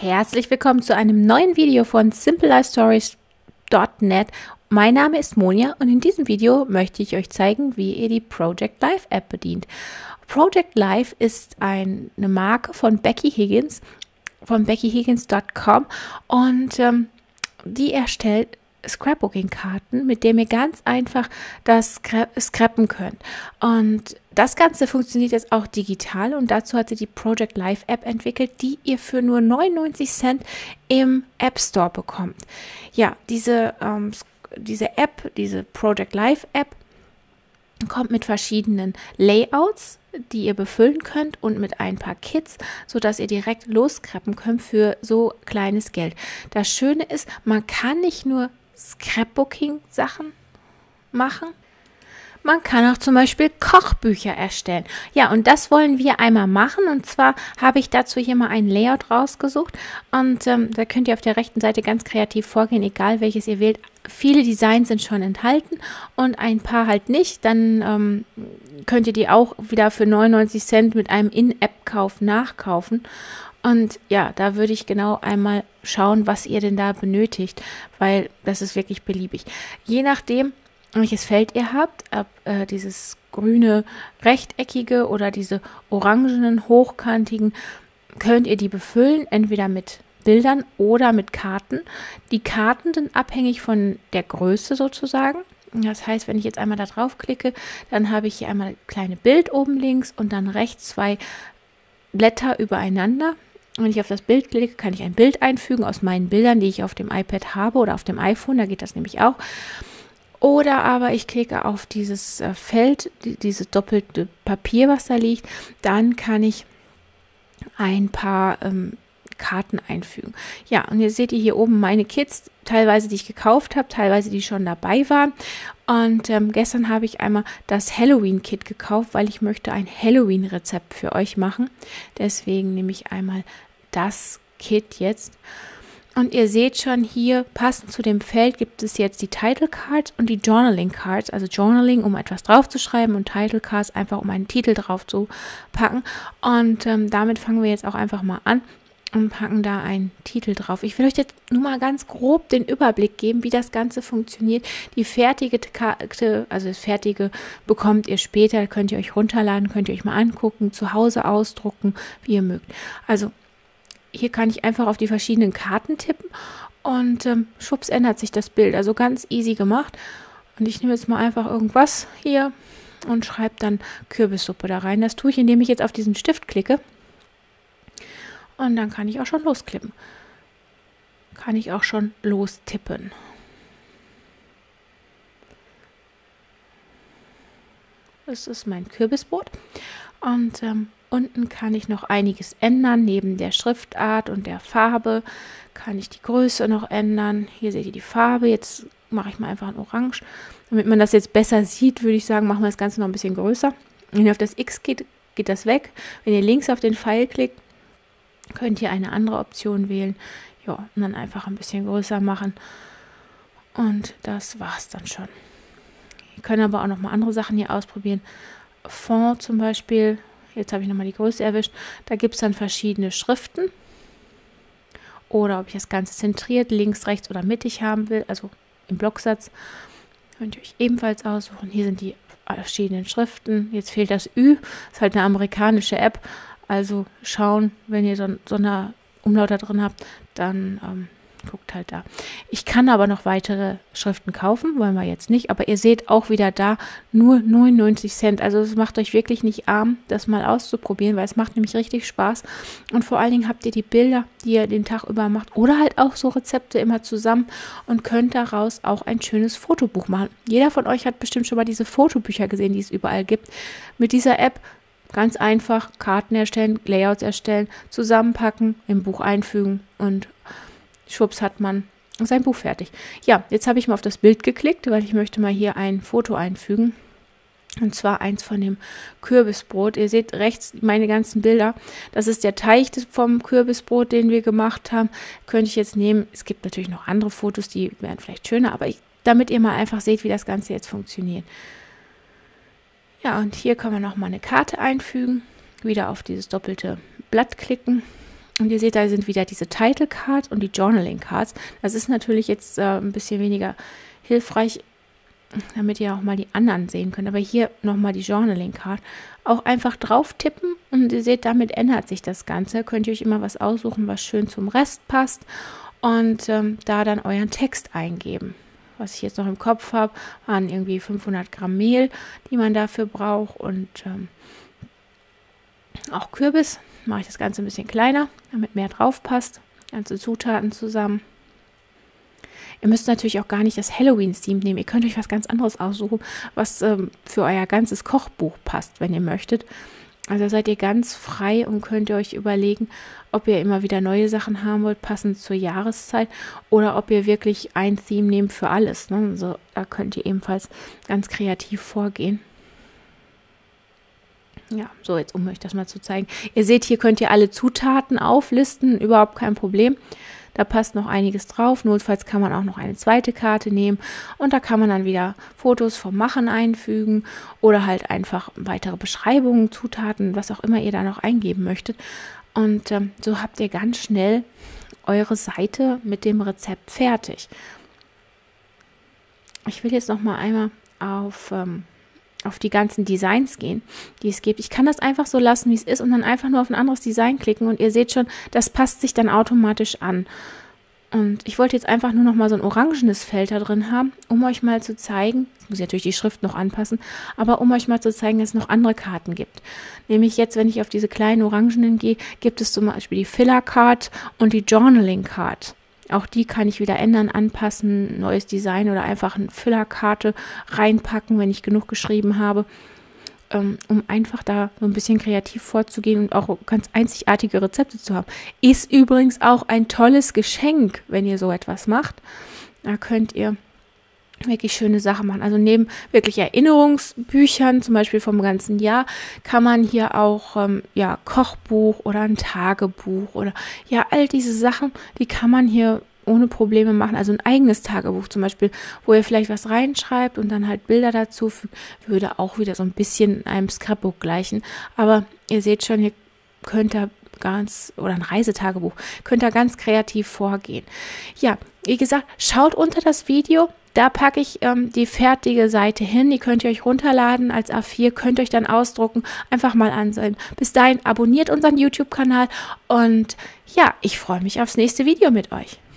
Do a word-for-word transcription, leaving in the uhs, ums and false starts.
Herzlich willkommen zu einem neuen Video von simple life stories punkt net. Mein Name ist Monja und in diesem Video möchte ich euch zeigen, wie ihr die Project Life App bedient. Project Life ist ein, eine Marke von Becky Higgins, von becky higgins punkt com, und ähm, die erstellt Scrapbooking-Karten, mit denen ihr ganz einfach das Scra scrappen könnt. Und das Ganze funktioniert jetzt auch digital und dazu hat sie die Project Life App entwickelt, die ihr für nur neunundneunzig Cent im App Store bekommt. Ja, diese, ähm, diese App, diese Project Life App kommt mit verschiedenen Layouts, die ihr befüllen könnt, und mit ein paar Kits, sodass ihr direkt losscrappen könnt für so kleines Geld. Das Schöne ist, man kann nicht nur Scrapbooking-Sachen machen, man kann auch zum Beispiel Kochbücher erstellen. Ja, und das wollen wir einmal machen, und zwar habe ich dazu hier mal ein Layout rausgesucht, und ähm, da könnt ihr auf der rechten Seite ganz kreativ vorgehen, egal welches ihr wählt. Viele Designs sind schon enthalten und ein paar halt nicht. Dann ähm, könnt ihr die auch wieder für neunundneunzig Cent mit einem In-App-Kauf nachkaufen. Und ja, da würde ich genau einmal schauen, was ihr denn da benötigt, weil das ist wirklich beliebig. Je nachdem, welches Feld ihr habt, ob äh, dieses grüne rechteckige oder diese orangenen hochkantigen, könnt ihr die befüllen, entweder mit Bildern oder mit Karten. Die Karten sind abhängig von der Größe sozusagen. Das heißt, wenn ich jetzt einmal da drauf klicke, dann habe ich hier einmal ein kleines Bild oben links und dann rechts zwei Blätter übereinander. Wenn ich auf das Bild klicke, kann ich ein Bild einfügen aus meinen Bildern, die ich auf dem iPad habe oder auf dem iPhone, da geht das nämlich auch. Oder aber ich klicke auf dieses äh, Feld, die, dieses doppelte Papier, was da liegt, dann kann ich ein paar ähm, Karten einfügen. Ja, und jetzt seht ihr hier oben meine Kits, teilweise die ich gekauft habe, teilweise die schon dabei waren. Und ähm, gestern habe ich einmal das Halloween-Kit gekauft, weil ich möchte ein Halloween-Rezept für euch machen. Deswegen nehme ich einmal das Kit jetzt. Und ihr seht schon hier, passend zu dem Feld gibt es jetzt die Title Cards und die Journaling Cards. Also Journaling, um etwas draufzuschreiben, und Title Cards einfach, um einen Titel drauf zu packen. Und ähm, damit fangen wir jetzt auch einfach mal an und packen da einen Titel drauf. Ich will euch jetzt nur mal ganz grob den Überblick geben, wie das Ganze funktioniert. Die fertige Karte, also das fertige bekommt ihr später, könnt ihr euch runterladen, könnt ihr euch mal angucken, zu Hause ausdrucken, wie ihr mögt. Also hier kann ich einfach auf die verschiedenen Karten tippen und ähm, schwupps ändert sich das Bild. Also ganz easy gemacht. Und ich nehme jetzt mal einfach irgendwas hier und schreibe dann Kürbissuppe da rein. Das tue ich, indem ich jetzt auf diesen Stift klicke. Und dann kann ich auch schon losklippen. Kann ich auch schon lostippen. Das ist mein Kürbisbrot. Und ähm, unten kann ich noch einiges ändern. Neben der Schriftart und der Farbe kann ich die Größe noch ändern. Hier seht ihr die Farbe. Jetzt mache ich mal einfach ein Orange. Damit man das jetzt besser sieht, würde ich sagen, machen wir das Ganze noch ein bisschen größer. Wenn ihr auf das X geht, geht das weg. Wenn ihr links auf den Pfeil klickt, könnt ihr eine andere Option wählen. Ja, und dann einfach ein bisschen größer machen. Und das war's dann schon. Ihr könnt aber auch noch mal andere Sachen hier ausprobieren. Font zum Beispiel. Jetzt habe ich nochmal die Größe erwischt. Da gibt es dann verschiedene Schriften. Oder ob ich das Ganze zentriert, links, rechts oder mittig haben will. Also im Blocksatz. Könnt ihr euch ebenfalls aussuchen. Hier sind die verschiedenen Schriften. Jetzt fehlt das Ü. Das ist halt eine amerikanische App. Also schauen, wenn ihr so, so eine Umlaut da drin habt, dann ähm, guckt halt da. Ich kann aber noch weitere Schriften kaufen, wollen wir jetzt nicht. Aber ihr seht auch wieder da, nur neunundneunzig Cent. Also es macht euch wirklich nicht arm, das mal auszuprobieren, weil es macht nämlich richtig Spaß. Und vor allen Dingen habt ihr die Bilder, die ihr den Tag über macht, oder halt auch so Rezepte immer zusammen und könnt daraus auch ein schönes Fotobuch machen. Jeder von euch hat bestimmt schon mal diese Fotobücher gesehen, die es überall gibt. Mit dieser App ganz einfach Karten erstellen, Layouts erstellen, zusammenpacken, im Buch einfügen und schwupps hat man sein Buch fertig. Ja, jetzt habe ich mal auf das Bild geklickt, weil ich möchte mal hier ein Foto einfügen. Und zwar eins von dem Kürbisbrot. Ihr seht rechts meine ganzen Bilder. Das ist der Teig vom Kürbisbrot, den wir gemacht haben. Könnte ich jetzt nehmen. Es gibt natürlich noch andere Fotos, die wären vielleicht schöner, aber ich, damit ihr mal einfach seht, wie das Ganze jetzt funktioniert. Ja, und hier kann man noch mal eine Karte einfügen. Wieder auf dieses doppelte Blatt klicken Und ihr seht, da sind wieder diese Title Cards und die Journaling Cards. Das ist natürlich jetzt äh, ein bisschen weniger hilfreich, damit ihr auch mal die anderen sehen könnt. Aber hier nochmal die Journaling Card. Auch einfach drauf tippen und ihr seht, damit ändert sich das Ganze. Könnt ihr euch immer was aussuchen, was schön zum Rest passt und ähm, da dann euren Text eingeben. Was ich jetzt noch im Kopf habe, waren irgendwie fünfhundert Gramm Mehl, die man dafür braucht und ähm, auch Kürbis. Mache ich das Ganze ein bisschen kleiner, damit mehr drauf passt. Ganze Zutaten zusammen. Ihr müsst natürlich auch gar nicht das Halloween-Theme nehmen. Ihr könnt euch was ganz anderes aussuchen, was ähm, für euer ganzes Kochbuch passt, wenn ihr möchtet. Also seid ihr ganz frei und könnt ihr euch überlegen, ob ihr immer wieder neue Sachen haben wollt, passend zur Jahreszeit, oder ob ihr wirklich ein Theme nehmt für alles. Ne? Also da könnt ihr ebenfalls ganz kreativ vorgehen. Ja, so jetzt, um euch das mal zu zeigen. Ihr seht, hier könnt ihr alle Zutaten auflisten, überhaupt kein Problem. Da passt noch einiges drauf. Notfalls kann man auch noch eine zweite Karte nehmen und da kann man dann wieder Fotos vom Machen einfügen oder halt einfach weitere Beschreibungen, Zutaten, was auch immer ihr da noch eingeben möchtet. Und ähm, so habt ihr ganz schnell eure Seite mit dem Rezept fertig. Ich will jetzt noch mal einmal auf... Ähm, auf die ganzen Designs gehen, die es gibt. Ich kann das einfach so lassen, wie es ist und dann einfach nur auf ein anderes Design klicken und ihr seht schon, das passt sich dann automatisch an. Und ich wollte jetzt einfach nur noch mal so ein orangenes Feld da drin haben, um euch mal zu zeigen, jetzt muss ich natürlich die Schrift noch anpassen, aber um euch mal zu zeigen, dass es noch andere Karten gibt. Nämlich jetzt, wenn ich auf diese kleinen orangenen gehe, gibt es zum Beispiel die Filler Card und die Journaling Card. Auch die kann ich wieder ändern, anpassen, neues Design oder einfach eine Füllerkarte reinpacken, wenn ich genug geschrieben habe, ähm, um einfach da so ein bisschen kreativ vorzugehen und auch ganz einzigartige Rezepte zu haben. Ist übrigens auch ein tolles Geschenk, wenn ihr so etwas macht. Da könnt ihr wirklich schöne Sachen machen. Also neben wirklich Erinnerungsbüchern, zum Beispiel vom ganzen Jahr, kann man hier auch ähm, ja Kochbuch oder ein Tagebuch oder ja all diese Sachen, die kann man hier ohne Probleme machen. Also ein eigenes Tagebuch zum Beispiel, wo ihr vielleicht was reinschreibt und dann halt Bilder dazu fügt, würde auch wieder so ein bisschen einem Scrapbook gleichen. Aber ihr seht schon, hier könnt ihr ganz, oder ein Reisetagebuch, könnt ihr ganz kreativ vorgehen. Ja, wie gesagt, schaut unter das Video. Da packe ich ähm, die fertige Seite hin, die könnt ihr euch runterladen als A vier, könnt ihr euch dann ausdrucken, einfach mal ansehen. Bis dahin abonniert unseren YouTube-Kanal und ja, ich freue mich aufs nächste Video mit euch.